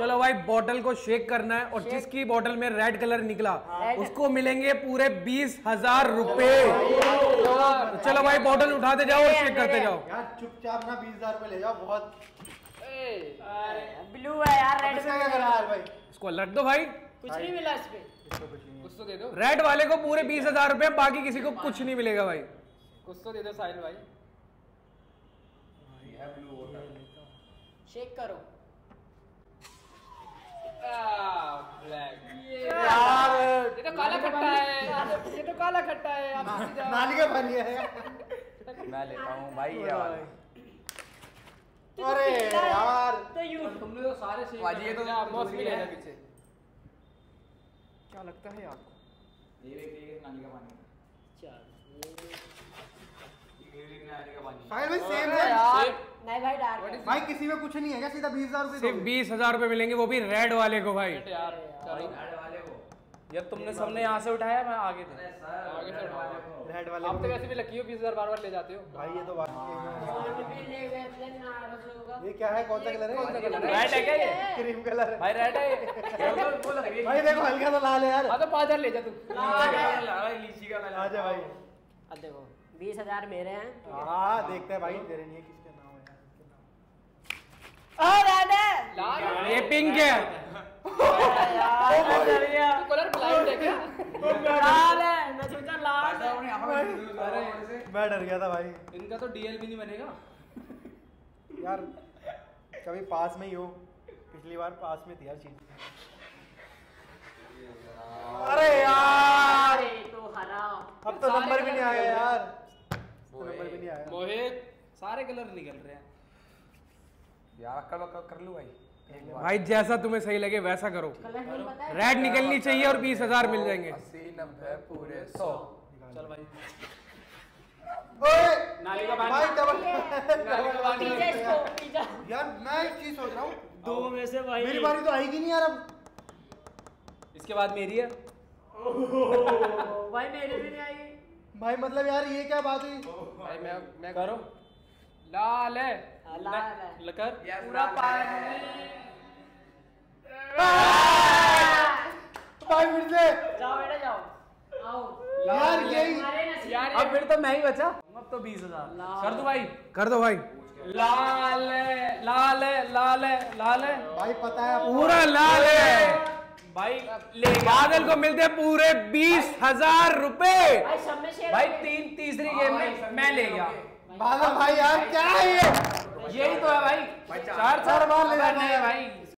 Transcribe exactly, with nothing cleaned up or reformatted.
चलो भाई बॉटल को शेक करना है और जिसकी बॉटल में रेड कलर निकला उसको मिलेंगे पूरे बीस हजार रुपए। चलो भाई बॉटल उठाते जाओ और शेक करते जाओ। यार चुपचाप ना बीस हजार रुपए ले जाओ। बहुत ब्लू है यार, रेड क्या करा यार भाई। इसको रख दो भाई, कुछ नहीं मिला इस पे। कुछ तो दे दो। रेड वाले को पूरे बीस हजार रुपए, बाकी किसी को कुछ नहीं मिलेगा भाई। कुछ तो दे दो साहिल भाई। शेक करो यार ये तो काला खट्टा है, ये तो काला खट्टा है। आप नाली का पानी है। मैं लेता हूँ भाई ये वाला। अरे यार तो यू तुमने तो सारे शेक बाजी ये तो मौसमी है पीछे। क्या लगता है आपको? ये देखिए नाली का पानी। साहिल भाई सेम है यार नहीं भाई डार्क भाई। किसी में कुछ नहीं है क्या? सीधा बीस हजार रुपए सिर्फ बीस हजार रुपए मिलेंगे, वो भी रेड वाले को भाई। यार चलो यार तुमने सबने यहाँ से उठाया, मैं आगे थे। आगे से उठाओ। रेड वाले आप तो वैसे भी लकी हो, बीस हजार बार बार ले जाते हो भाई। ये तो बात होगा। ये क्या है? कौन सा कलर है? कौन सा कलर है? रेड है क्या ये? क्रीम कलर है भाई रेड है ये। भाई। देखो हल्का सा लाल है यार। हाँ तो पाँच हजार ले जा तू। लीची का आ जा भाई। अब देखो बीस हजार मेरे हैं। हाँ देखते हैं भाई। तेरे नहीं है, किसका नाम है ओ रेड है लाल ये पिंक है। यार कलर ब्लाइंड है क्या? लाल है, मैं सोचा लाल है। मैं डर गया था भाई। इनका तो डीएल भी नहीं बनेगा यार कभी पास में ही हो। पिछली बार पास में थी यार चीज। अरे यार अरे तो हरा। अब तो नंबर भी नहीं आया यार। तो नंबर भी नहीं आया। मोहित सारे कलर निकल रहे हैं यार कल कर लूँ भाई। भाई जैसा तुम्हें सही लगे वैसा करो। कलर नहीं पता है। रेड निकलनी चाहिए और बीस हजार मिल जाएंगे। अस्सी नब्बे पूरे सौ। चल भाई ओए नाली का पानी। भाई डबल पीछे इसको पीछे। यार मैं एक चीज सोच रहा हूँ। दो में से भाई मेरी बारी तो आएगी नहीं यार अब। इसके बाद मेरी है। भाई मेरे भी नहीं आएगी। भाई मतलब यार ये क्या बात हुई? भाई मैं मैं करो लाल है। लाल है। लकर पूरा भाई फिर से जाओ बेटा जाओ। आओ यार यही हमारे नसीब यार अब फिर तो मैं ही बचा। अब तो बीस हजार कर दो भाई। कर दो भाई। लाल है लाल है लाल है लाल है भाई पता है पूरा लाल है भाई। ले बादल को मिलते पूरे बीस हजार रुपए। भाई सब में शेयर भाई तीन तीसरी गेम में मैं ले गया। बादल भाई यार क्या है ये? यही तो है भाई। चार चार बार ले जाना है